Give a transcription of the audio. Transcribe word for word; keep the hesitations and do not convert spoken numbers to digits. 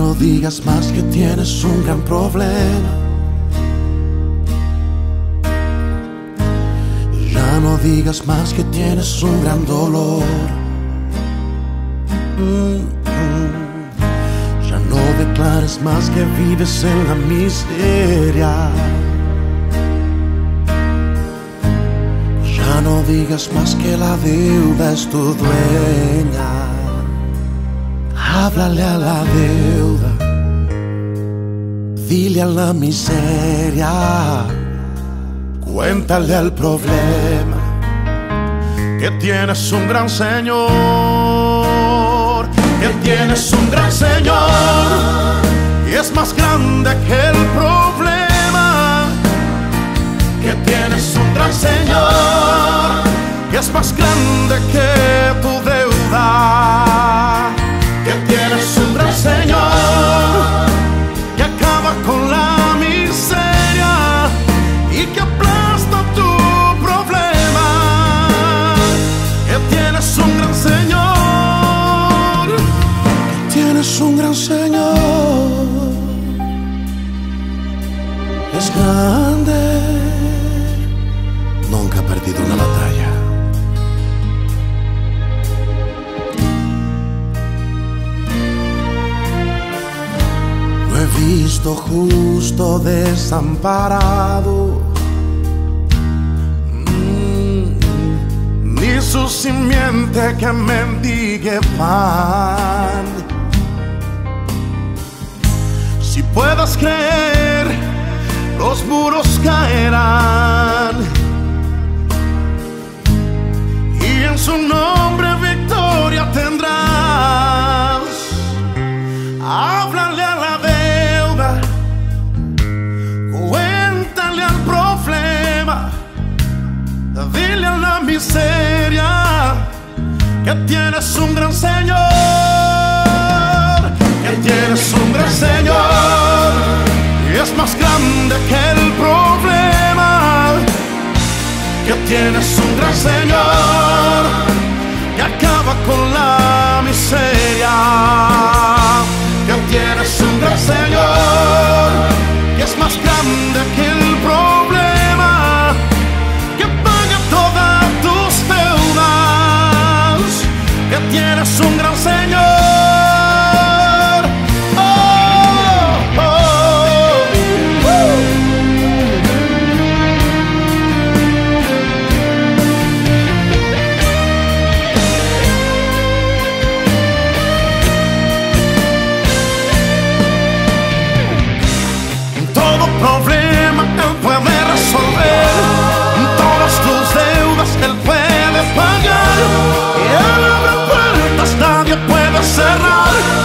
no digas más que tienes un gran problema. Ya no digas más que tienes un gran dolor. Mm, mm. Ya no declares más que vives en la miseria. Ya no digas más que la deuda es tu dueña. Háblale a la deuda, dile a la miseria, cuéntale al problema que tienes un gran Señor, que tienes un gran Señor y es más grande que el problema, que tienes un gran Señor y es más grande que tu deuda, que tienes un gran Señor que acaba con la miseria y que aplasta tu problema, que tienes un gran Señor, que tienes un gran Señor, es grande, nunca ha perdido una batalla. He visto justo desamparado, mm, ni su simiente que mendigue pan. Si puedas creer, los muros caerán y en su nombre victoria tendrás. Háblale a la deuda, cuéntale al problema, dile a la miseria que tienes un gran Señor, que tienes un gran Señor y es más grande que el problema, que tienes un gran Señor que acaba con la miseria, que tienes un gran Señor que es más grande que el problema, que paga todas tus deudas, que tienes un gran Señor. Oh, oh, uh. Todo problema Él puede resolver, todas tus deudas Él puede pagar, y Él abre puertas, nadie puede cerrar.